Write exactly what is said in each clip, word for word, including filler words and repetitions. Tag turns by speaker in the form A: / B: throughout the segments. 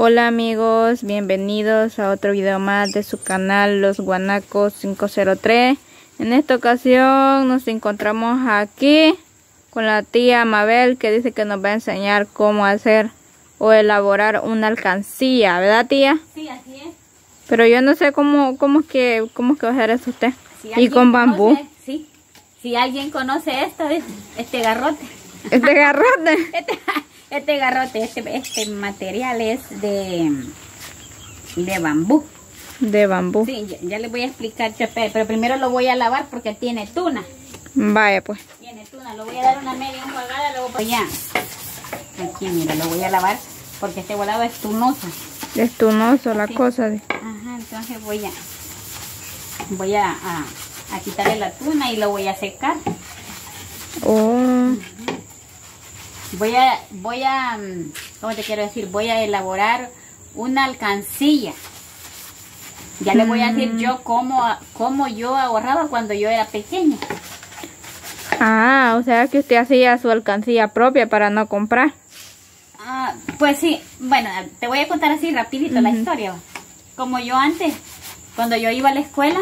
A: Hola amigos, bienvenidos a otro video más de su canal Los Guanacos cinco cero tres. En esta ocasión nos encontramos aquí con la tía Mabel, que dice que nos va a enseñar cómo hacer o elaborar una alcancía, ¿verdad tía?
B: Sí, así es.
A: Pero yo no sé cómo, cómo es que, cómo es que va a hacer eso usted.
B: Si
A: y con bambú.
B: Conoce, sí. Si alguien conoce esto, es este garrote.
A: Este garrote.
B: este, este garrote, este, este material es de, de bambú.
A: De bambú.
B: Sí, ya, ya les voy a explicar, pero primero lo voy a lavar porque tiene tuna.
A: Vaya pues.
B: Tiene tuna, lo voy a dar una media enjuagada, luego voy a... Aquí, mira, lo voy a lavar porque este volado es tunoso.
A: Es tunoso la
B: sí. cosa.
A: De...
B: Ajá, entonces voy a... Voy a, a, a quitarle la tuna y lo voy a secar.
A: Oh.
B: Voy a, voy a, ¿cómo te quiero decir? Voy a elaborar una alcancilla. Ya mm. le voy a decir yo cómo, cómo yo ahorraba cuando yo era pequeña.
A: Ah, o sea que usted hacía su alcancía propia para no comprar.
B: Ah, pues sí, bueno, te voy a contar así rapidito uh-huh. la historia. Como yo antes, cuando yo iba a la escuela,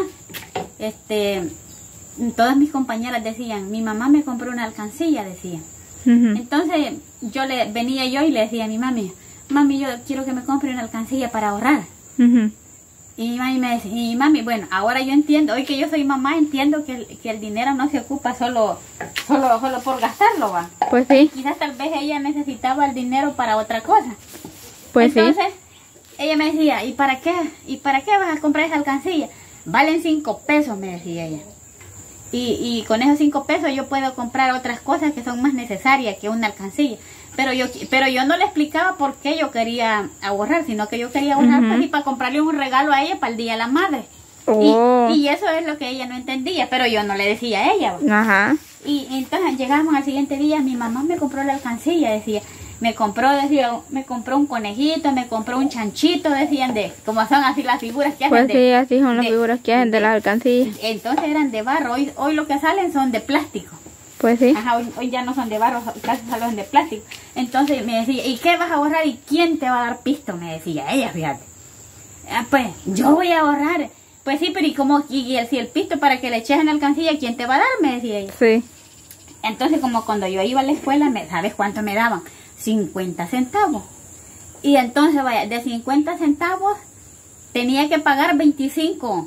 B: este, todas mis compañeras decían, mi mamá me compró una alcancía, decían. Uh-huh. Entonces yo le venía yo y le decía a mi mami, mami, yo quiero que me compre una alcancía para ahorrar. Uh-huh. Y mi mami me decía, y mami, bueno, ahora yo entiendo, hoy que yo soy mamá, entiendo que el, que el dinero no se ocupa solo, solo, solo por gastarlo, va.
A: Pues sí.
B: Quizás tal vez ella necesitaba el dinero para otra cosa.
A: Pues
B: Entonces,
A: sí.
B: ella me decía, ¿y para qué? ¿Y para qué vas a comprar esa alcancía? Valen cinco pesos, me decía ella. Y, y con esos cinco pesos yo puedo comprar otras cosas que son más necesarias que una alcancía. Pero yo pero yo no le explicaba por qué yo quería ahorrar, sino que yo quería ahorrar uh-huh. pues, y para comprarle un regalo a ella para el Día de la Madre. Oh. Y, y eso es lo que ella no entendía, pero yo no le decía a ella.
A: Ajá.
B: Y, y entonces llegamos al siguiente día, mi mamá me compró la alcancía, decía, me compró, decía, me compró un conejito, me compró un chanchito, decían de, como son así las figuras que hacen.
A: Pues
B: de,
A: sí, así son las
B: de,
A: figuras que hacen de, de las alcancillas.
B: Entonces eran de barro, hoy, hoy lo que salen son de plástico.
A: Pues sí.
B: Ajá, hoy, hoy ya no son de barro, casi salen de plástico. Entonces me decía, ¿y qué vas a ahorrar? ¿Y quién te va a dar pisto? Me decía ella, fíjate. Ah, pues, yo voy a ahorrar. Pues sí, pero ¿y cómo? Y el, si el pisto para que le eches en la alcancía, ¿quién te va a dar? Me decía ella.
A: Sí.
B: Entonces, como cuando yo iba a la escuela, ¿sabes cuánto me daban? cincuenta centavos. Y entonces, vaya, de cincuenta centavos tenía que pagar veinticinco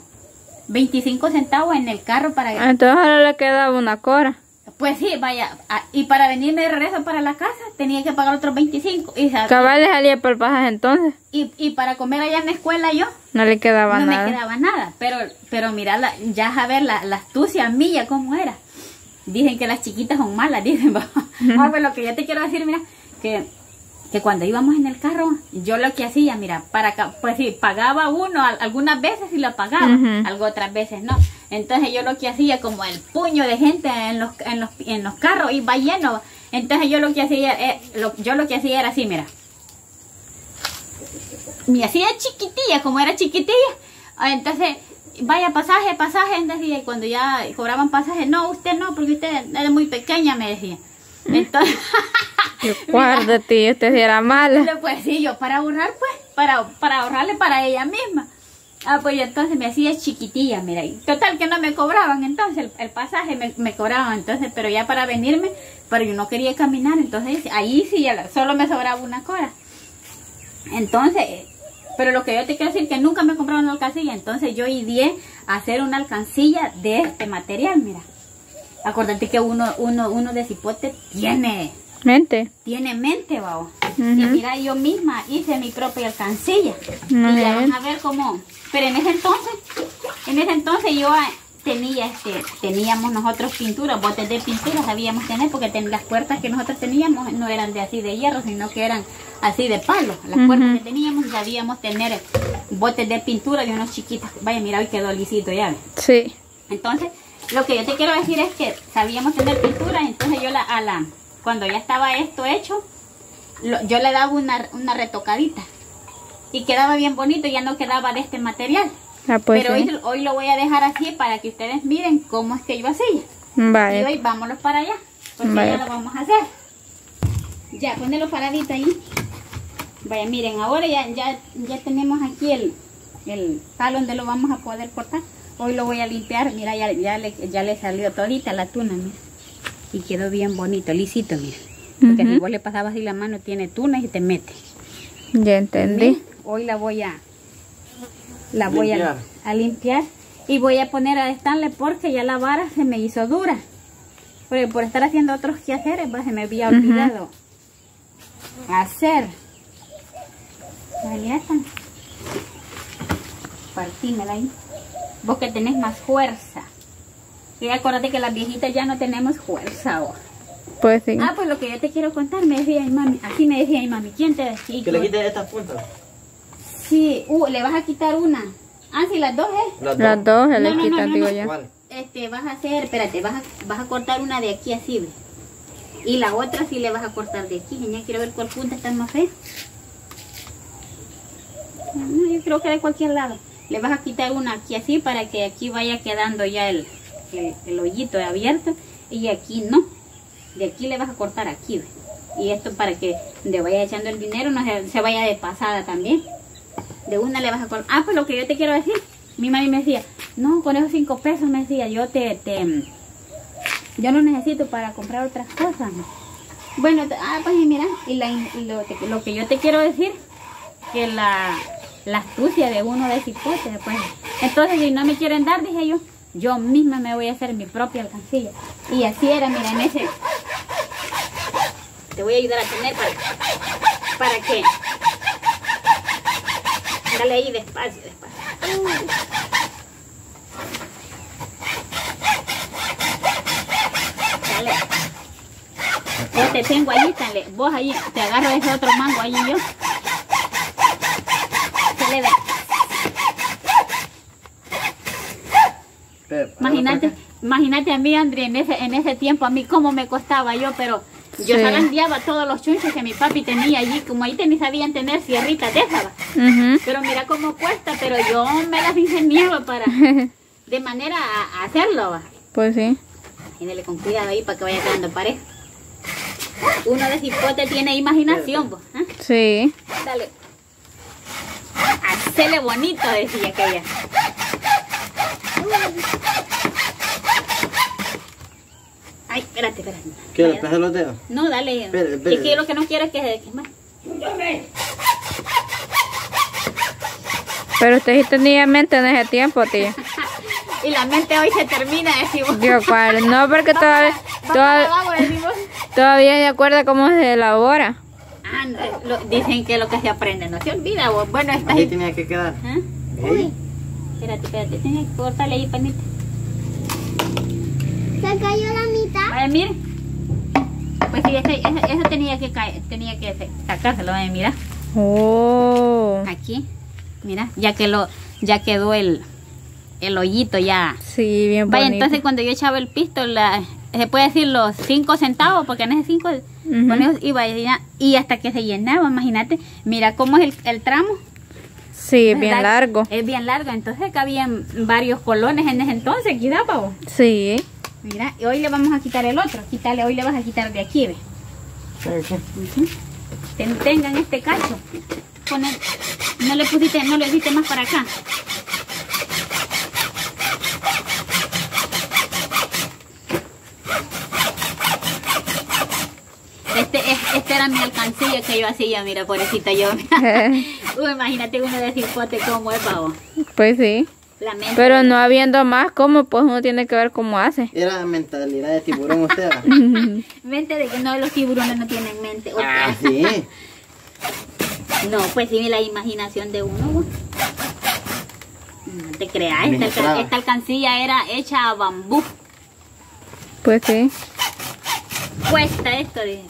B: centavos en el carro para...
A: Entonces ahora le quedaba una cora.
B: Pues sí, vaya, y para venirme de regreso para la casa tenía que pagar otros veinticinco. Y
A: cabal le salía por el pasaje entonces.
B: Y, y para comer allá en la escuela yo...
A: No le quedaba
B: no
A: nada.
B: No me quedaba nada, pero, pero mira, la, ya a ver la, la astucia mía, ¿cómo era? Dicen que las chiquitas son malas, dicen. Ah, pues lo que yo te quiero decir, mira, que, que cuando íbamos en el carro, yo lo que hacía, mira, para pues sí, pagaba uno, algunas veces sí lo pagaba, uh-huh. algo otras veces no. Entonces yo lo que hacía, como el puño de gente en los, en los, en los carros iba lleno, entonces yo lo que hacía, eh, lo, yo lo que hacía era así, mira. Me hacía chiquitilla, como era chiquitilla, entonces... Vaya, pasaje, pasaje, decía, y cuando ya cobraban pasaje, no, usted no, porque usted es muy pequeña, me decía. Entonces,
A: guárdate, usted si era mala.
B: Pues sí, yo para ahorrar, pues, para, para ahorrarle para ella misma. Ah, pues entonces me hacía chiquitilla, mira, y total que no me cobraban, entonces, el, el pasaje me, me cobraban, entonces, pero ya para venirme, pero yo no quería caminar, entonces, ahí sí, ya solo me sobraba una cora. Entonces... Pero lo que yo te quiero decir es que nunca me compraron una alcancilla. Entonces yo ideé a hacer una alcancilla de este material, mira. Acuérdate que uno, uno, uno de cipote tiene...
A: Mente.
B: Tiene mente, vamos. Uh-huh. Y mira, yo misma hice mi propia alcancilla. Uh-huh. Y ya van a ver cómo... Pero en ese entonces, en ese entonces yo tenía, este, teníamos nosotros pintura, botes de pintura sabíamos tener, porque ten, las puertas que nosotros teníamos no eran de así de hierro, sino que eran... así de palo, las uh-huh. puertas que teníamos, sabíamos tener botes de pintura de unos chiquitos. Vaya, mira, hoy quedó lisito ya.
A: Sí.
B: Entonces, lo que yo te quiero decir es que sabíamos tener pintura, entonces yo la, a la, cuando ya estaba esto hecho, lo, yo le daba una, una retocadita. Y quedaba bien bonito, ya no quedaba de este material.
A: Ah, pues
B: Pero
A: sí.
B: hoy, hoy lo voy a dejar así para que ustedes miren cómo es que yo hacía.
A: Vale.
B: Y hoy vámonos para allá, porque vale. Ya lo vamos a hacer. Ya, ponelo paradito ahí. Vaya, miren, ahora ya, ya, ya tenemos aquí el, el palo donde lo vamos a poder cortar. Hoy lo voy a limpiar. Mira, ya, ya, le, ya le salió todita la tuna, mira. Y quedó bien bonito, lisito, mira. Porque uh-huh. si vos le pasabas así la mano, tiene tuna y te mete.
A: Ya entendí.
B: Mira, hoy la voy a, la voy a, a limpiar. Y voy a poner a estarle porque ya la vara se me hizo dura. Porque por estar haciendo otros quehaceres, pues, se me había olvidado uh-huh. hacer. Mira esta. Partímela ahí. Vos que tenés más fuerza. Y acuérdate que las viejitas ya no tenemos fuerza. ¿O?
A: Pues sí.
B: Ah, pues lo que yo te quiero contar, me decía mi mami. Así me decía mi mami. ¿Quién te decía?
C: Que le quites estas puntas.
B: Sí, uh, le vas a quitar una. Ah, sí, las dos, ¿eh?
A: Las dos, las dos se
B: no,
A: le
B: no,
A: quitan,
B: no, no,
A: digo
B: no.
A: ya.
C: ¿Cuál?
B: Este, vas a hacer, espérate, vas a, vas a cortar una de aquí así, ¿ve? Y la otra sí le vas a cortar de aquí. Ya quiero ver cuál punta está más fea. No, yo creo que de cualquier lado. Le vas a quitar una aquí así para que aquí vaya quedando ya el, el, el hoyito abierto. Y aquí no. De aquí le vas a cortar aquí, ¿ve? Y esto para que le vaya echando el dinero, no se, se vaya de pasada también. De una le vas a cortar. Ah, pues lo que yo te quiero decir. Mi mami me decía, no, con esos cinco pesos me decía, yo te, te yo no necesito para comprar otras cosas. Bueno, te, ah, pues y mira, y, la, y lo, te, lo que yo te quiero decir, que la, la astucia de uno de cipote, pues. Entonces, si no me quieren dar, dije yo, yo misma me voy a hacer mi propia alcancilla. Y así era, mira, en ese. Te voy a ayudar a tener para, para que. Dale ahí despacio, despacio. Dale. Yo te tengo ahí, dale. Vos ahí, te agarro ese otro mango ahí yo. Se le ve. Imagínate, imagínate a mí, André, en ese, en ese tiempo, a mí cómo me costaba yo, pero yo sí. zarandeaba todos los chunchos que mi papi tenía allí, como ahí ni sabían tener sierritas de esas. Uh-huh. Pero mira cómo cuesta, pero yo me las ingeniaba para, de manera a, a hacerlo. ¿Va?
A: Pues sí.
B: Imagínale con cuidado ahí para que vaya quedando parejo. Uno de cipote tiene imaginación, ¿va? ¿Eh?
A: Sí.
B: Dale. Hacele bonito, decía aquella. Ay, espérate, espérate.
C: ¿Qué? ¿Le pesas los dedos?
B: No, dale.
C: Espérate, espérate.
B: Es que lo que no quiero es que se queme.
A: Pero usted sí tenía mente en ese tiempo, tía.
B: Y la mente hoy se termina, decimos.
A: Dios, cuál. No, porque todavía, todavía, todavía se acuerda cómo se elabora.
B: Ah, lo, dicen que lo que se aprende no se olvida. Bueno, está
C: ahí.
B: ahí
C: Tenía que quedar.
B: ¿Ah? Uy. Espérate, espérate. Tienes que cortarle ahí, panita.
D: ¿Se cayó la mitad?
B: Vaya, mire. Pues sí, ese, ese, eso tenía que caer, tenía que sacárselo, vaya, mira.
A: Oh.
B: Aquí, mira, ya que lo, ya quedó el, el hoyito ya.
A: Sí, bien bonito.
B: Vaya, entonces cuando yo echaba el pisto, la, se puede decir los cinco centavos, porque en ese cinco, uh-huh. con esos iba ya, y hasta que se llenaba, imagínate. Mira cómo es el, el tramo.
A: Sí, es bien largo.
B: Es bien largo, entonces cabían varios colones en ese entonces, aquí daba, ¿o?
A: Sí.
B: Mira, y hoy le vamos a quitar el otro. Quítale, hoy le vas a quitar de aquí, ¿ve? Uh-huh. Ten, tengan este cacho. Poner, no le pusiste, no le diste más para acá. Este, este era mi alcancilla que yo hacía, mira, pobrecita yo. Uy, imagínate uno de cipote como es, pavo.
A: Pues sí. Pero no habiendo más, ¿cómo? Pues uno tiene que ver cómo hace.
C: Era mentalidad de tiburón usted.
B: Mente de que no, los tiburones no tienen mente.
C: Ah, sí.
B: No, pues sí, la imaginación de uno. No te creas, esta, esta alcancilla era hecha a bambú.
A: Pues sí.
B: Cuesta esto, dije.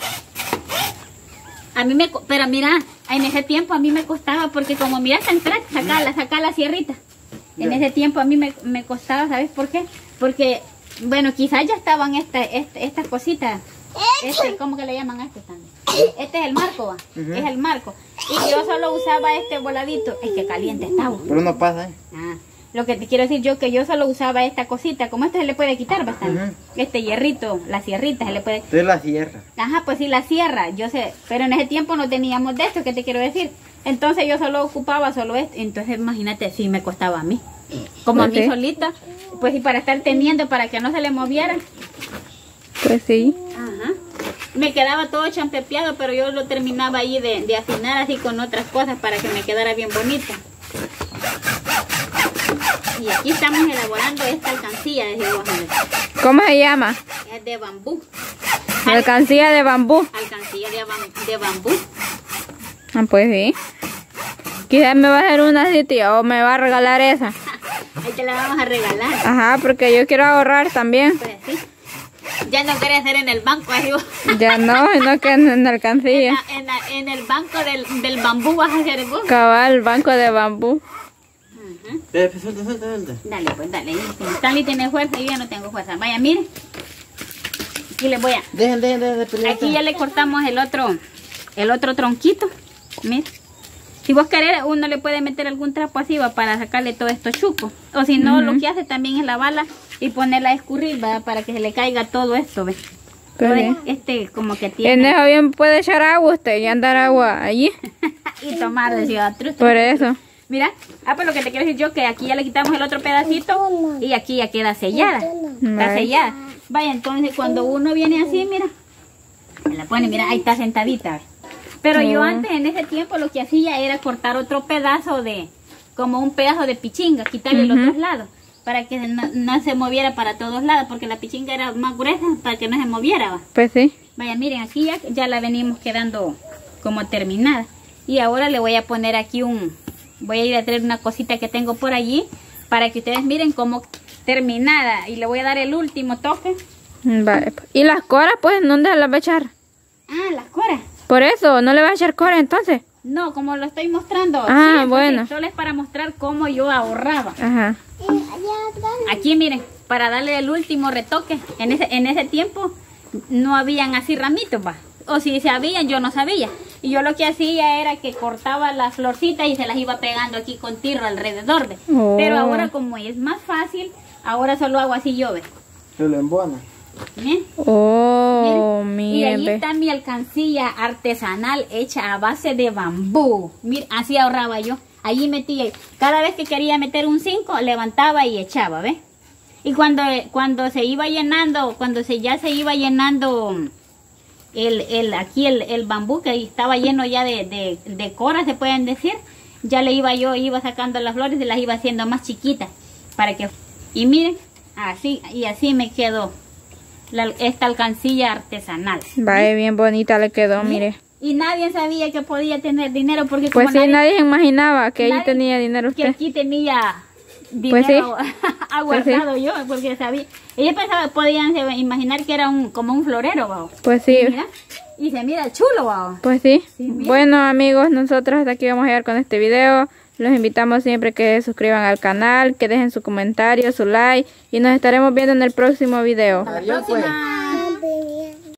B: A mí me, pero mira, en ese tiempo a mí me costaba, porque como mira, sacar la, sacar la sierrita. En ese tiempo a mí me, me costaba, ¿sabes por qué? Porque, bueno, quizás ya estaban esta, esta, estas cositas. Este, ¿cómo que le llaman a este también? Este es el marco, ¿va? Uh-huh. Es el marco. Y yo solo usaba este voladito. Es que caliente estaba.
C: Pero no pasa, ¿eh?
B: Ah, Lo que te quiero decir yo que yo solo usaba esta cosita, como esto se le puede quitar bastante. Uh-huh. Este hierrito, la sierrita se le puede.
C: Esto es la sierra.
B: Ajá, pues sí, la sierra, yo sé, pero en ese tiempo no teníamos de esto, ¿qué te quiero decir? Entonces yo solo ocupaba solo esto, entonces imagínate, sí me costaba a mí. Como a mí
A: sí.
B: solita, pues y para estar teniendo, para que no se le moviera.
A: Pues sí.
B: Ajá. Me quedaba todo champepeado, pero yo lo terminaba ahí de, de afinar así con otras cosas para que me quedara bien bonita. Y aquí estamos elaborando esta alcancía, decimos.
A: ¿Cómo se llama?
B: Es de bambú.
A: Alcancía de bambú.
B: Alcancía de, bam, de bambú.
A: Ah, pues sí. Quizás me va a hacer una así, tío, o me va a regalar esa.
B: Ahí te la vamos a regalar.
A: Ajá, porque yo quiero ahorrar también.
B: Pues sí. Ya no quería hacer en el banco, digo.
A: Ya no, no que en, en alcancía.
B: En, la, en, la, en el banco del, del bambú vas a hacer vos.
A: Cabal, banco de bambú.
B: Uh-huh.
C: Eh, suelta, suelta, suelta.
B: Dale, pues dale. Stanley tiene fuerza y yo ya no tengo fuerza. Vaya, miren. Aquí les voy a...
C: Dejen, dejen, dejen de pelear.
B: Aquí ya le cortamos el otro, el otro tronquito. Miren. Si vos querés, uno le puede meter algún trapo así va para sacarle todo esto chuco. O si no, uh-huh. lo que hace también es lavarla y ponerla a escurrir, ¿verdad? Para que se le caiga todo esto, ¿ves? Todo este como que tiene.
A: En eso bien puede echar agua usted y andar agua allí.
B: Y tomar de ciudad.
A: Por eso.
B: Mira, ah, pues lo que te quiero decir yo, que aquí ya le quitamos el otro pedacito y aquí ya queda sellada. Está sellada. Vaya, entonces cuando uno viene así, mira, se la pone, mira, ahí está sentadita, ¿ves? Pero yo antes, en ese tiempo, lo que hacía era cortar otro pedazo de, como un pedazo de pichinga, quitarle uh-huh. los dos lados, para que no, no se moviera para todos lados, porque la pichinga era más gruesa para que no se moviera, ¿va?
A: Pues sí.
B: Vaya, miren, aquí ya, ya la venimos quedando como terminada. Y ahora le voy a poner aquí un, voy a ir a traer una cosita que tengo por allí, para que ustedes miren cómo terminada. Y le voy a dar el último toque.
A: Vale. ¿Y las coras, pues, dónde las va a echar?
B: Ah, las coras.
A: Por eso, ¿no le va a echar cora entonces?
B: No, como lo estoy mostrando.
A: Ah,
B: sí,
A: bueno.
B: Solo es para mostrar cómo yo ahorraba.
A: Ajá.
B: Aquí miren, para darle el último retoque. En ese, en ese tiempo no habían así ramitos, va. O si se habían, yo no sabía. Y yo lo que hacía era que cortaba las florcitas y se las iba pegando aquí con tirro alrededor. ¿Ve? Oh. Pero ahora como es más fácil, ahora solo hago así yo, ¿ve?
C: Se lo embona.
B: ¿Miren?
A: Oh, miren.
B: Y ahí está mi alcancía artesanal hecha a base de bambú. Miren, así ahorraba yo. Allí metía, cada vez que quería meter un cinco, levantaba y echaba, ¿ves? Y cuando, cuando se iba llenando, cuando se ya se iba llenando el, el, aquí el, el bambú, que estaba lleno ya de, de, de coras, se pueden decir, ya le iba yo, iba sacando las flores y las iba haciendo más chiquitas. Para que, y miren, así, y así me quedó. La, esta alcancía artesanal.
A: Vaya, ¿sí? Bien bonita le quedó, ¿sí? Mire.
B: Y nadie sabía que podía tener dinero porque
A: pues
B: como
A: sí,
B: nadie,
A: nadie imaginaba que
B: nadie,
A: ahí tenía dinero usted.
B: Que aquí tenía dinero pues sí. aguardado pues sí. yo, porque sabía. Ellos pensaban, podían imaginar que era un como un florero, ¿va?
A: Pues sí.
B: Y, mira, y se mira chulo, ¿va?
A: Pues sí. sí bueno, amigos, nosotros hasta aquí vamos a llegar con este video. Los invitamos siempre que se suscriban al canal, que dejen su comentario, su like y nos estaremos viendo en el próximo video.
B: Hasta la próxima.